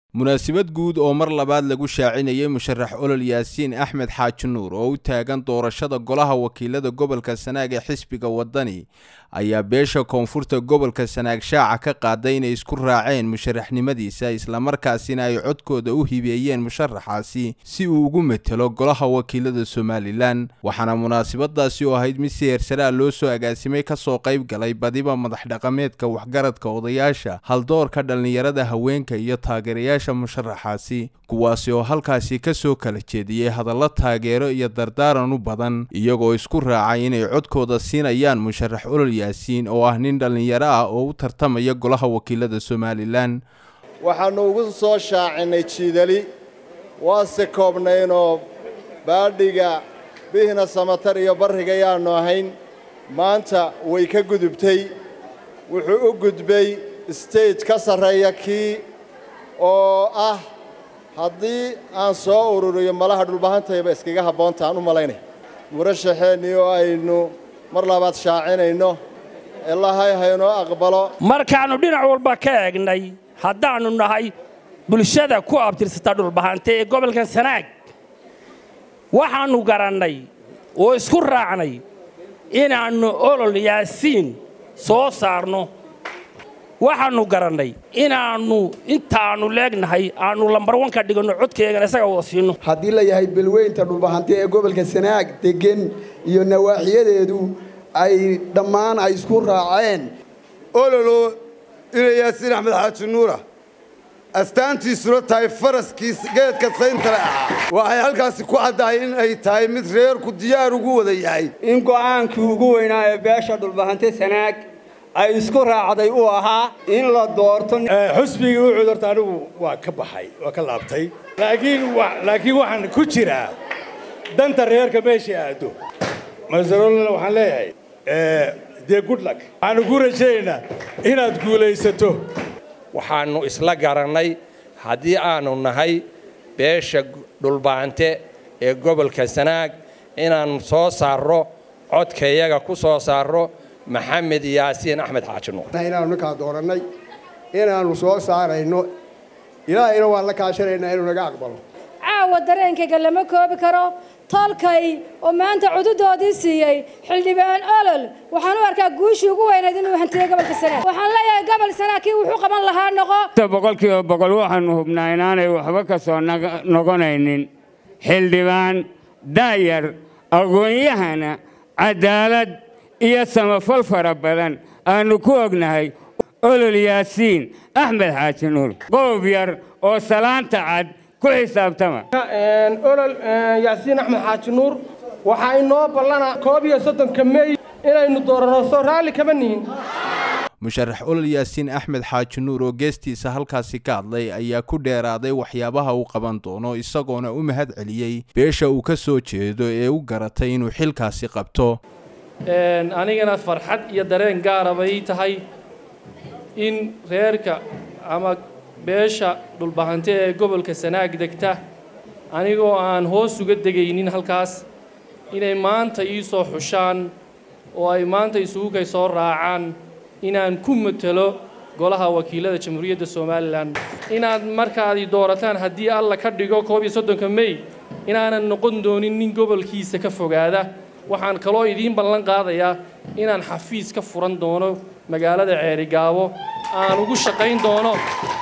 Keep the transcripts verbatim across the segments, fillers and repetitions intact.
munaasabad guud oo mar labaad lagu shaacinayay musharax olol yaasiin axmed xaaji nuur oo u taagan doorashada golaha wakiilada gobolka Sanaag ee xisbiga wadani ayaa beesha koonfurta gobolka Sanaag shaaca ka qaaday inay isku raaceen musharaxnimadiisa isla markaasina ay codkooda u hibeeyeen musharaxaasi si uu ugu metelo golaha wakiilada Somaliland waxaana munaasabadaasi oo ahayd mid si heersare loo soo agaasimay ka soo qayb galay badiba madax dhaqameedka waxgaradka odayaasha haldoorka dhalinyarada haweenka iyo taageerayaasha musharaxaasi kuwaasi oo halkaasi ka soo kala jeediyay hadallo taageero iyo dardaaran u badan iyagoo isku raacay inay codkooda siinayaan musharax olol yaasiin oo ah nin dhalinyaro ah oo u tartamaya golaha wakiilada Somaliland waxaanu ugu soo shaacinay jiidali waase koobnayno baadhiga bihna samatar iyo bariga yaanu ahayn maanta way ka gudubtay wuxuu u gudbay stage ka sareeya kii oo ah haddii aan soo ururiyo malaha dhulbahantayba iskaga haboontaan u malaynay murashaxeeni oo aynu mar labaad shaacinayno ilaahay hayno aqbalo markaanu dhinac walba ka eegnay haddaanu nahay bulshada ku abtirsata dhulbahante ee gobolka Sanaag waxaanu garannay oo isku raacnay inaanu olol yaasiin soo saarno waxaanu garannay inaanu intaanu leegnahay aanu lambar one ka dhigano codkeega isaga wada siino haddii la yahay bilweynta dhulbahante ee gobolka Sanaag degan iyo nawaaxiyadeedu ay dhammaan ay isku raaceen ololo ina yaasiin axmed xaaji nuur astaantiisuna tahay faraskiis geedka sayntale ah waxay halkaasi ku caddahay in ay tahay mid reerku diyaar ugu wada yahay in go'aankii ugu weynaa ee beesha dhulbahante Sanaag ay isku raacday uu ahaa in la doorto xusbigii uu cudurta anigu waa ka baxay waa ka laabtay laakiin laakiin waxaan ku jiraa danta reerka meesha aado masalan waxaan leeyahay ee de good luck aan ugu rajayna inaad guulaysato waxaanu isla garanay haddii aanu nahay beesha dhulbahante ee gobolka Sanaag inaan soo saaro codkayaga ku soo saaro maxamed yaasiin axmed xaaji nuur inaanu ka dooranay inaanu soo saarayno ilaahayna waa la kaashanaynaa inuu naga aqbalo caawa dareenkayga lama koobi karo tolkay oo maanta cududoodii siiyay xildhibaan olol waxaan u arkaa guushii ugu weynayd inuu hantiyo gobolka Sanaag waxaan leeyahay gobol Sanaag kii wuxuu qaban lahaa noqo boqolkiiba boqol waxaanu hubnaa inaanay waxba ka soo noqonaynin xildhibaan daayar aqoon-yahana cadaalad iyo samafal fara badan aanu ku ognahay olol yaasiin axmed xaaji nuur qoob yar oo salaanta cad ku xisaabtama olol yaasiin axmed xaaji nuur waxa inoo ballana koob iyo soddonka May inaynu doorano soo raali kama nihin musharax olol yaasiin axmed xaaji nuur oo geestiisa halkaasi ka hadlay ayaa ku dheeraaday waxyaabaha uu qaban doono isagoona u mahad celiyay beesha uu ka soo jeedo ee u garatay inuu xilkaasi qabto anigana farxad iyo dareen gaar ah bay tahay in reerka ama beesha dhulbahante ee gobolka Sanaag degta anigoo aan hoos uga degaynin halkaas inay maanta ii soo xushaan oo ay maanta isugu kay soo raacaan inaan ku metelo golaha wakiilada jamhuuriyadda Somaliland inaad markaad doorataan haddii alla ka dhigo koob iyo soddonka May inaanan noqon doonin nin gobolkiisa ka fogaada waxaan kaloo idin ballan qaadayaa inaan xafiis ka furan doono magaalada Ceerigaabo aan ugu shaqayn doono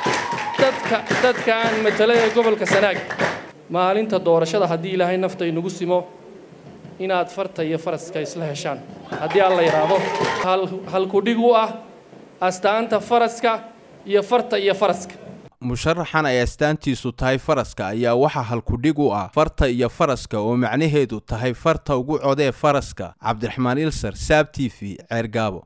dadka dadka aan metelay gobolka Sanaag maalinta doorashada haddii ilaahay nafta inagu simo inaad farta iyo faraska isla heshaan haddii alla yiraahdo hal hal ku dhig u ah astaanta faraska iyo farta iyo faraska musharaxan ay astaantiisu tahay faraska ayaa waxa halku dhig u ah farta iyo faraska oo macnaheedu tahay farta ugu codee faraska cabdiraxmaan ilsar saab T V Ceergaabo.